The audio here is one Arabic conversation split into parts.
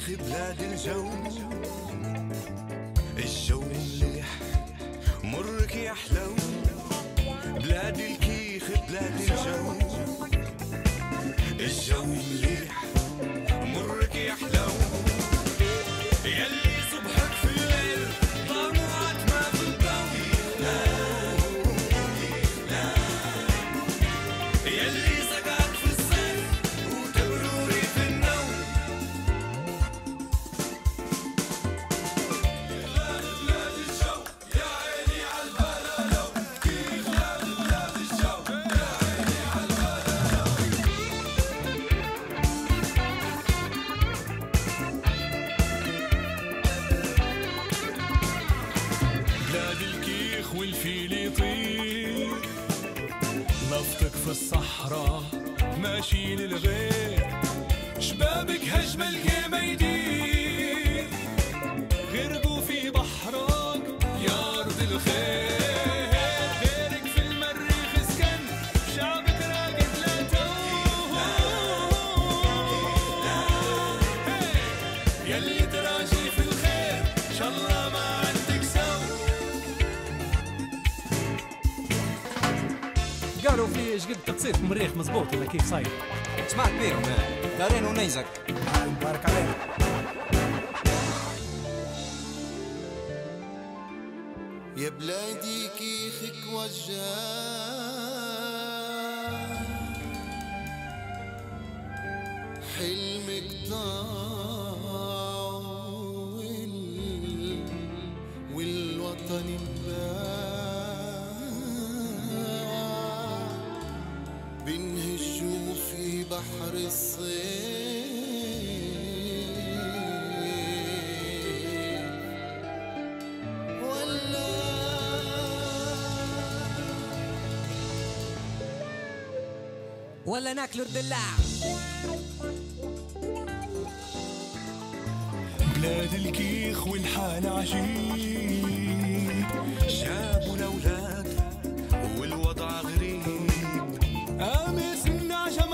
الكيخ بلاد الجو، الجو مليح مرك يا حلو، بلاد الكيخ بلاد الجو، الجو مليح مرك يا حلو، يلي صبحك في الليل طموحك ما في الضو، يلي سقاك في الصيف وتبروري في النوم، بلاد الجو يا عيني عالبلالو، بلاد الجو يا عيني عالبلالو. بلاد الكيخ والفيل يطير، نفطك في الصحراء ماشي للغير، شبابك هجم القيمة يدير، غرقوا في بحرك يا أرض الخير، غيرك في المريخ اسكن، شعبك راقد لا توه، يلي تراجي في الخير إن شاء الله ما عندك سو. قالوا في ايش قد تصير في المريخ مزبوط ولا كيف صاير؟ سمعت بيهم دارين ونيزك. مبارك عليك. يا بلادي كيخك وجاه، حلمك طاول والوطن انباع، بنهجوا في بحر الصيف ولا ناكلوا الدلاع. بلاد الكيخ والحال عجيب، شاب والأولاد والوضع غريب، أمس النعشة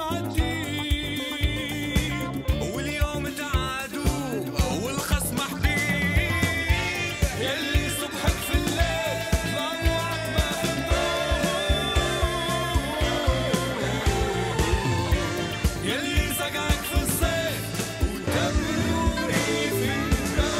معديب واليوم تعادوا والخصم حبيب، يلي صبحك في الليل ضوعك ما في الضوء، يلي سقاك في الصيف وتبروري في الجو.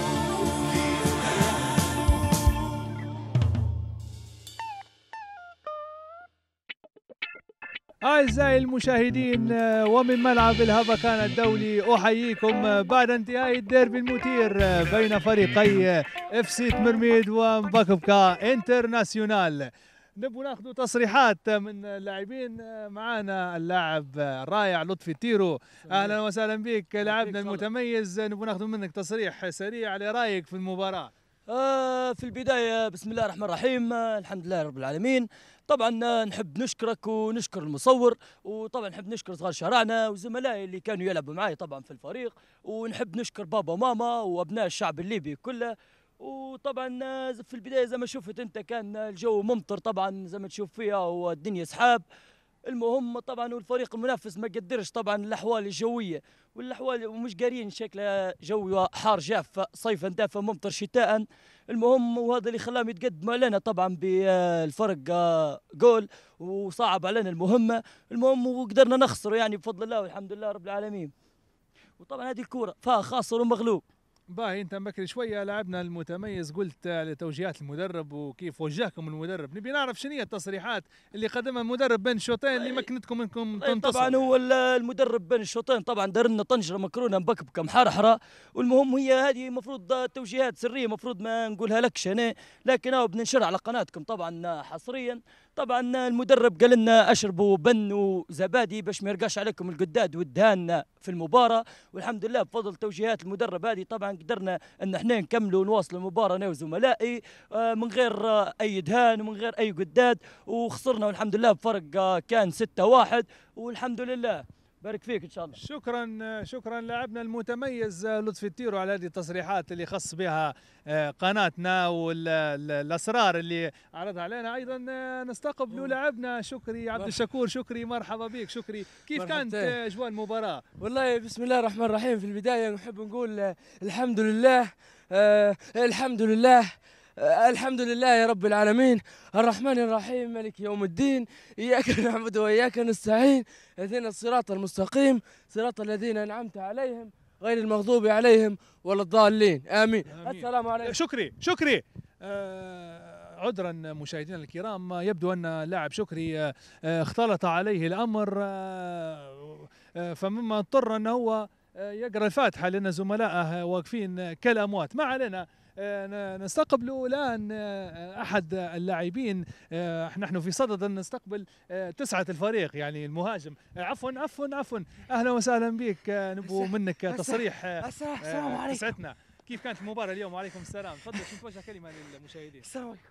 أعزائي المشاهدين، ومن ملعب الهبكان الدولي أحييكم بعد انتهاء الديربي المثير بين فريقي اف سي تمرميد ومباكوكا انترناسيونال. نبغى ناخذ تصريحات من اللاعبين. معانا اللاعب الرائع لطفي تيرو، اهلا وسهلا بك لاعبنا المتميز. نبغى ناخذ منك تصريح سريع على رايك في المباراة. في البداية بسم الله الرحمن الرحيم، الحمد لله رب العالمين. طبعا نحب نشكرك ونشكر المصور، وطبعا نحب نشكر صغار شارعنا وزملائي اللي كانوا يلعبوا معي طبعا في الفريق، ونحب نشكر بابا وماما وابناء الشعب الليبي كله. وطبعا في البداية زي ما شفت انت كان الجو ممطر طبعا زي ما تشوف فيها والدنيا سحاب. المهم طبعا والفريق المنافس ما قدرش طبعا الاحوال الجويه والاحوال ومش قارين شكله جو حار جاف صيفا دافا ممطر شتاء. المهم وهذا اللي خلاهم يتقدموا علينا طبعا بالفرق جول وصعب علينا المهمه. المهم وقدرنا نخسر يعني بفضل الله والحمد لله رب العالمين. وطبعا هذه الكوره فيها خاسر ومغلوب. باهي انت بكري شويه لاعبنا المتميز قلت لتوجيهات المدرب وكيف وجهكم المدرب، نبي نعرف شنو هي التصريحات اللي قدمها المدرب بين الشوطين اللي مكنتكم انكم تنتصروا. طبعا هو المدرب بين الشوطين طبعا دار لنا طنجره مكرونه مبكبكه محرحره، والمهم هي هذه المفروض توجيهات سريه المفروض ما نقولها لكش انا، لكن هو بننشرها على قناتكم طبعا حصريا. طبعا المدرب قال لنا اشربوا بن وزبادي باش ما يرقاش عليكم القداد والدهان في المباراه، والحمد لله بفضل توجيهات المدرب هذه طبعا قدرنا ان احنا نكملوا ونواصل المباراه انا وزملائي من غير اي دهان ومن غير اي قداد، وخسرنا والحمد لله بفرق كان 6-1 والحمد لله. بارك فيك ان شاء الله. شكرا لاعبنا المتميز لطفي التيرو على هذه التصريحات اللي خص بها قناتنا والاسرار اللي عرضها علينا. ايضا نستقبل لاعبنا شكري عبد الشكور. شكري مرحبا بك. شكري، كيف كانت اجواء المباراه؟ والله بسم الله الرحمن الرحيم. في البدايه نحب نقول الحمد لله، الحمد لله، الحمد لله يا رب العالمين، الرحمن الرحيم، مالك يوم الدين، إياك نعبد وإياك نستعين، اهدنا الصراط المستقيم، صراط الذين أنعمت عليهم غير المغضوب عليهم ولا الضالين، آمين. السلام عليكم. شكري عذرا مشاهدينا الكرام، يبدو أن لاعب شكري اختلط عليه الأمر، فمما اضطر أنه هو يقرأ الفاتحة لأن زملائه واقفين كالأموات. ما علينا، نستقبل الآن أحد اللاعبين. نحن في صدد أن نستقبل تسعة الفريق، يعني المهاجم. عفوا أهلا وسهلا بك. نبو منك تصريح. السلام عليكم. تسعتنا، كيف كانت المباراة اليوم؟ وعليكم السلام. تفضل، كنت توجه كلمة للمشاهدين. السلام عليكم.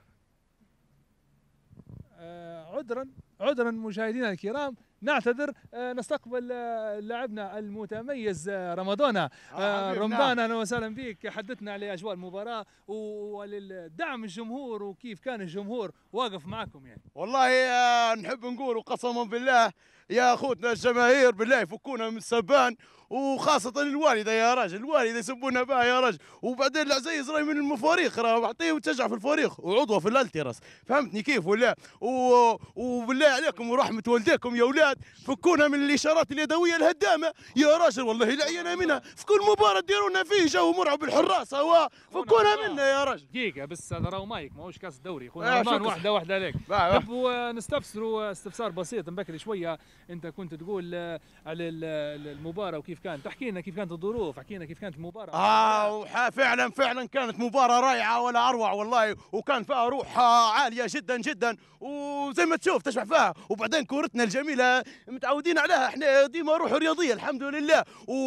عذرا مشاهدينا الكرام، نعتذر. نستقبل لاعبنا المتميز رمضان. رمضان، اهلا وسهلا بك. حدثنا على اجواء المباراه وللدعم الجمهور، وكيف كان الجمهور واقف معكم يعني. والله نحب نقول قسما بالله يا اخوتنا الجماهير بالله يفكونا من السبان، وخاصة الوالدة يا راجل، الوالدة يسبونا بها يا راجل. وبعدين العزيز راهي من المفاريق، راه معطيه وتشجع في الفريق وعضوة في الالتراس، فهمتني كيف ولا؟ وبالله عليكم ورحمة والديكم يا اولاد فكونا من الاشارات اليدوية الهدامة يا راجل، والله لعينا منها في كل مباراة ديرونا فيه جو مرعب الحراسة، فكونا منها يا راجل. دقيقة بس، هذا راهو مايك ماهوش كاس الدوري. خونا رمضان، واحدة عليك. نبغوا نستفسروا استفسار بسيط. من بكري شوية انت كنت تقول على المباراة وكيف كانت، تحكي لنا كيف كانت الظروف، احكي لنا كيف كانت المباراة. فعلا كانت مباراة رائعة ولا اروع والله، وكان فيها روح عالية جدا جدا، وزي ما تشوف تشبع فيها. وبعدين كورتنا الجميلة متعودين عليها احنا ديما روح رياضية الحمد لله.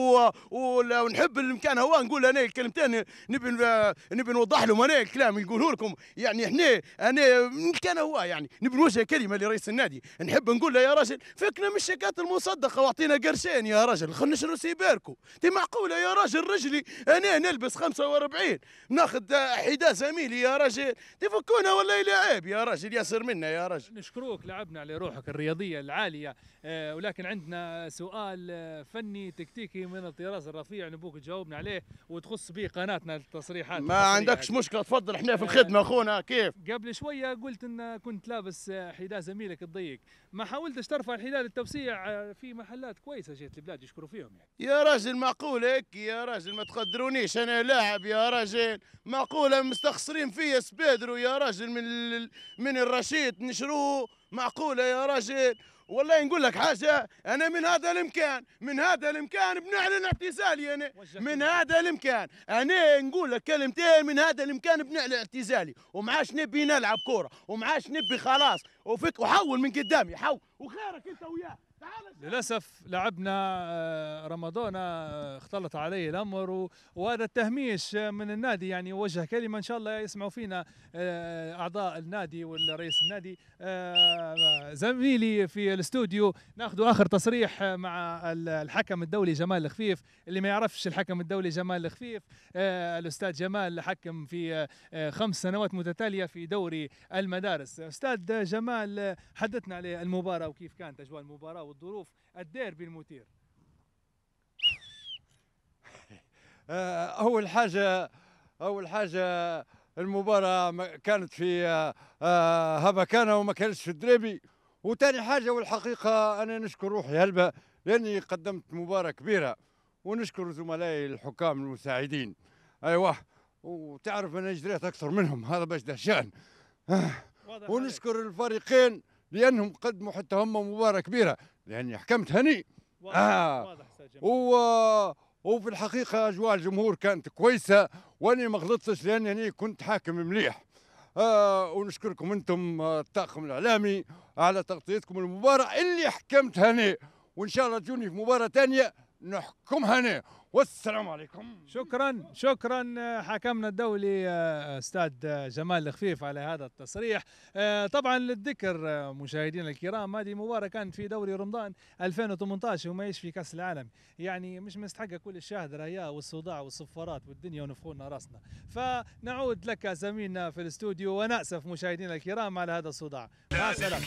ونحب المكان هو نقول انا الكلمتين نبي نوضح لهم انا الكلام اللي نقوله لكم، يعني انا المكان هو يعني نبي نوجه كلمة لرئيس النادي، نحب نقول له يا راجل فكنا من الشيكات المصدقة واعطينا قرشين يا راجل، خلنا نشرو سيباركو. دي معقولة يا راجل؟ رجلي انا نلبس 45 ناخذ حذاء زميلي يا راجل، تفكونا والله لا عيب يا راجل، ياسر منا يا راجل. نشكروك، لعبنا على روحك الرياضية العالية. ولكن عندنا سؤال فني تكتيكي من الطراز الرفيع، نبوك تجاوبنا عليه وتخص به قناتنا التصريحات. ما عندكش مشكلة، تفضل، احنا في الخدمة اخونا. كيف قبل شوية قلت ان كنت لابس حذاء زميلك الضيق، ما حاولتش ترفع الحذاء للتوسيع في محلات كويسة جيت البلاد يشكروا فيهم يعني؟ يا راجل معقول هيك يا راجل؟ ما تقدرونيش انا لاعب يا راجل؟ معقولة مستخسرين فيا سبيدرو يا راجل من الرشيد نشروه؟ معقولة يا راجل؟ والله نقول لك حاجة، أنا من هذا الإمكان بنعلن اعتزالي. أنا من هذا الإمكان، أنا نقول لك كلمتين، من هذا الإمكان بنعلن اعتزالي، ومعاش نبي نلعب كورة، ومعاش نبي خلاص، وحول من قدامي، حول وخيرك أنت وياه. للأسف لاعبنا رمضان اختلط عليه الأمر، وهذا التهميش من النادي يعني. وجه كلمة إن شاء الله يسمعوا فينا أعضاء النادي والرئيس النادي. زميلي في الاستوديو ناخذ آخر تصريح مع الحكم الدولي جمال الخفيف. اللي ما يعرفش الحكم الدولي جمال الخفيف، الأستاذ جمال حكم في 5 سنوات متتالية في دوري المدارس. أستاذ جمال، حدثنا على المباراة وكيف كانت أجواء المباراة والظروف الديربي المثير. أول حاجة المباراة كانت في هبكانة وما كانتش في الدريبي. وتاني حاجة والحقيقة أنا نشكر روحي هلبة لأني قدمت مباراة كبيرة، ونشكر زملائي الحكام المساعدين. أيوة، وتعرف أنا جريت أكثر منهم، هذا باش دهشان. ونشكر الفريقين لأنهم قدموا حتى هم مباراة كبيرة، لأني حكمت هني. واضح وفي الحقيقة أجواء الجمهور كانت كويسة، وأني ما غلطتش لأني كنت حاكم مليح. ونشكركم أنتم الطاقم الإعلامي على تغطيتكم المباراة اللي حكمت هني، وإن شاء الله تجوني في مباراة ثانية نحكمها أنا. والسلام عليكم. شكرا حكمنا الدولي استاذ جمال الخفيف على هذا التصريح. طبعا للذكر مشاهدينا الكرام، هذه مباراه كانت في دوري رمضان 2018 وما يشفي كاس العالم، يعني مش مستحقه كل الشاهد رايا والصداع والصفارات والدنيا ونفخونا راسنا. فنعود لك زميلنا في الاستوديو، وناسف مشاهدينا الكرام على هذا الصداع. مع السلامه.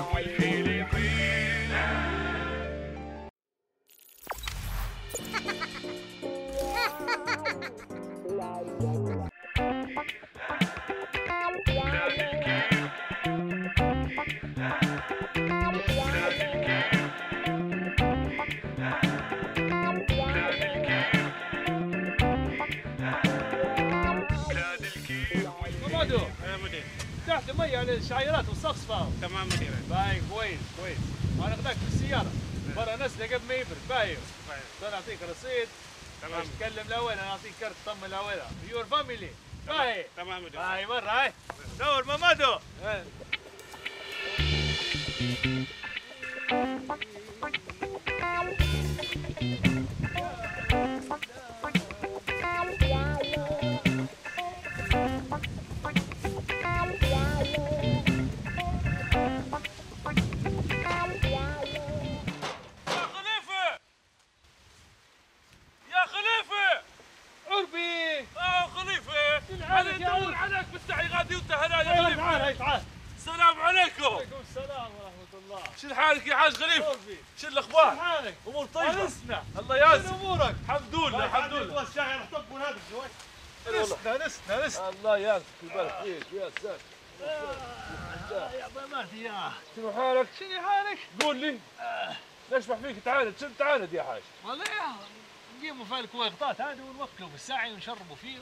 تحت المية على الشعيرات والصفصفة. تمام مدير. باي كويس. انا اخذك في السيارة برا نسلة قبل ما يبرد. باي نعطيك رصيد. تمام. تكلم الاول انا اعطيك كرت طم الاول. يور فاميلي. باي. تمام مدير. باي مرة هاي. نور مامادو. السلام عليكم. وعليكم السلام ورحمة الله. شو حالك يا حاج خليفة؟ شو الأخبار؟ شو حالك؟ أمور طيبة؟ أنسنا. الله يعزك. شو أمورك؟ الحمد لله الحمد لله. الشاعر طب هذا شوي. نسنا. الله يعزك ويبارك فيك يا ساتر. يا ضماتي يا. شنو حالك؟ شنو حالك؟ قول لي. نشبح فيك تعاند، شنو تعاند يا حاج؟ والله نقيموا في الكويغطات هذه ونوكلوا بالساعي ونشربوا فيه.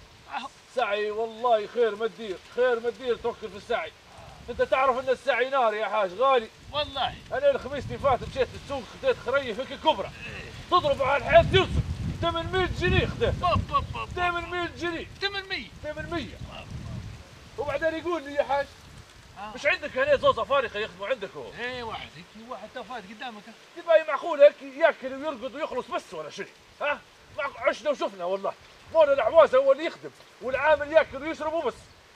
سعي والله خير ما تدير توكل في السعي. انت تعرف ان السعي نار يا حاج غالي. والله انا الخميس اللي فات مشيت السوق خديت خريه هيك كبرى تضرب على الحيط يوسف 800 جنيه خديت. 800 جنيه. 800. وبعدين يقول لي يا حاج مش عندك هنا زوز افارقه يخدموا عندك هو؟ ايه واحد تفات قدامك. يبقى معقول هيك ياكل ويرقد ويخلص بس ولا شيء؟ ها؟ عشنا وشفنا والله. مولا العوازه هو اللي يخدم والعامل ياكل ويشرب وبس.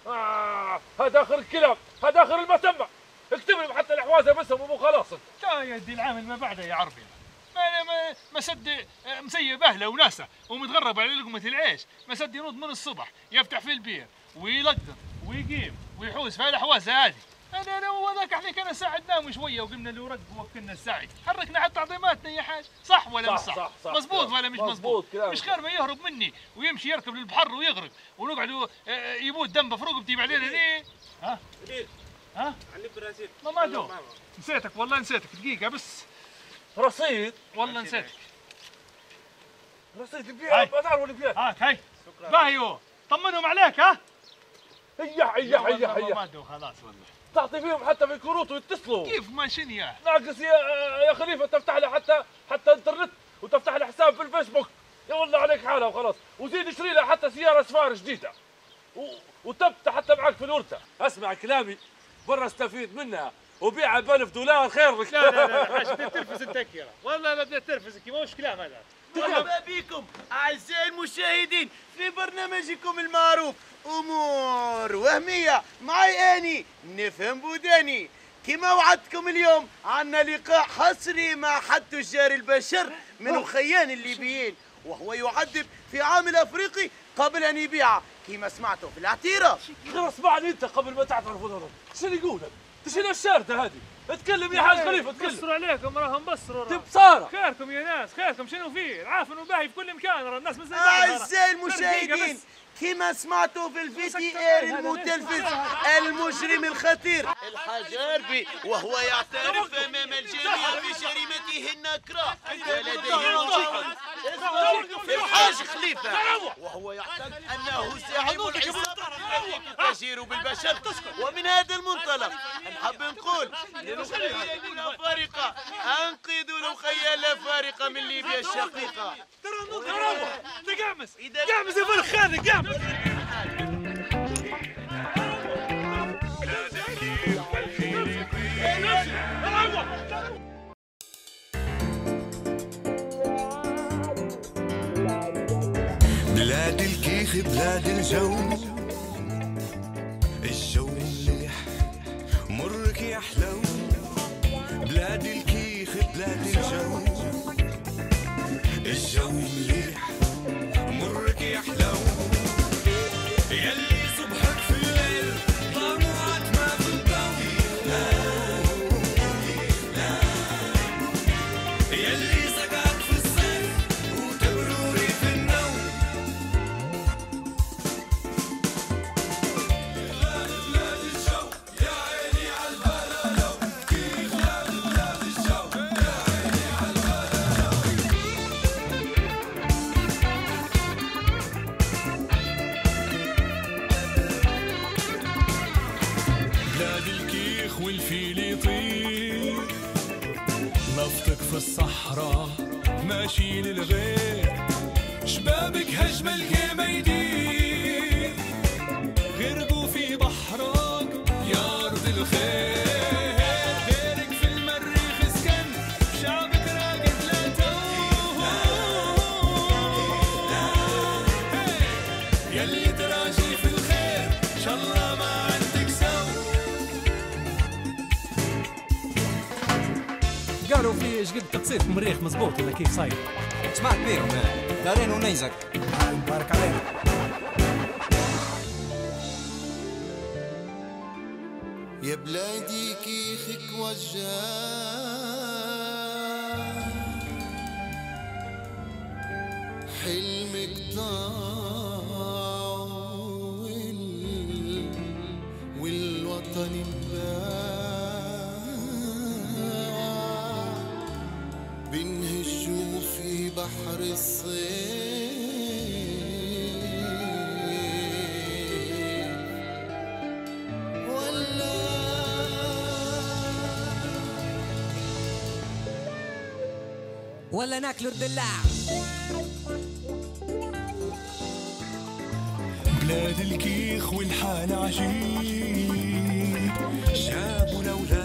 هذا اخر الكلام، هذا اخر المسمى. اكتب لهم حتى العوازه بس ومو خلاص. لا يا دي العامل ما بعده يا عربي. ما سد مسيب اهله وناسه ومتغرب على لقمه العيش، ما سد ينوض من الصبح يفتح في البير ويلقم ويقيم ويحوس في الحواسه هذه. انا وذاك احنا كنا ساعدناهم شويه وقمنا له رد ووكلنا السعي، حركنا حتى تعظيماتنا يا حاج. صح ولا مش صح؟ مزبوط ولا مش مزبوط؟ مش خير ما يهرب مني ويمشي يركب للبحر ويغرق ونقعدوا يموت دم في رقبتي بعدين ليه؟ ها؟ ها؟ عن البرازيل. مامادو نسيتك والله نسيتك دقيقه بس. رصيد والله نسيتك. رصيد البيع بازار والبيع. هاي بايو طمنهم عليك. ها؟ هيا مامادو خلاص والله تعطي فيهم حتى في الكروت ويتصلوا. كيف ما شنيا؟ ناقص يا خليفه تفتح له حتى انترنت وتفتح له حساب في الفيسبوك. يا والله عليك حالها وخلاص. وزيد اشتري له حتى سياره سفار جديده وتبت حتى معك في الورثه. اسمع كلامي برا استفيد منها وبيعها ب$1000 خير لك. لا حاج بدك ترفس انت والله لا بدك ترفس ما هوش كلام هذا. مرحبا بكم اعزائي المشاهدين في برنامجكم المعروف امور وهميه. معي اني نفهم بوداني. كما وعدتكم اليوم عنا لقاء حصري مع حد تجار البشر من الخيان الليبيين، وهو يعذب في عامل افريقي قبل ان يبيعه كما سمعتوا في الاعتراف. غير اسمعني انت قبل ما تعترف ولا شنو يقول لك؟ شنو الشارده هذه؟ اتكلم يا حاج خليفه اتكلم. بصروا عليكم راهم بصروا. تبصاره خيركم يا ناس خيركم. شنو فيه؟ العافن وباهي في كل مكان. الناس مثل اعزائي المشاهدين كما سمعتوا في الفيديو المتلفز المجرم الخطير الحاج عربي وهو يعترف امام الجميع بجريمته النكراء لديه الحاج خليفه، وهو يعتقد انه زعيم العصابه التي تجير بالبشر. ومن هذا المنطلق نحب نقول للخيال الافارقه انقذوا الخيال الافارقه من ليبيا الشقيقه. قامس يا فرخ خانق قامس. الكيخ بلاد الجو، الجو مليح مرك يحلو، بلاد الكيخ بلاد الجو، الجو مليح مرك يحلو، يلي صبحك في الليل طموعات ما في الضو، يلي سقعك في الصيف وتبروري في النوم، بلاد بلاد الجو يا عيني عالبلالو، كيف بلاد بلاد الجو يا عيني عالبلالو. بلاد الكيخ والفيل يطير، نفطك في الصحراء ماشي للغير، شبابك هجم الكيما يدير، غرقوا في بحرك يا أرض الخير، غيرك في المريخ سكن، شعبك راقد لا توه، يلي تراجي في الخير إن شاء الله ما عندك سو. قالوا في شقد تقصير في المريخ مزبوط ولا كيف صاير؟ سمعت بيهم دارين ونيزك. بارك عليك. يا بلادي كيخك وجاه، حلمك طاول والوطن انباع، بنهجوا في بحر الصيف ولا ناكلوا الدلاع. بلاد الكيخ والحال عجيب، شاب والأولاد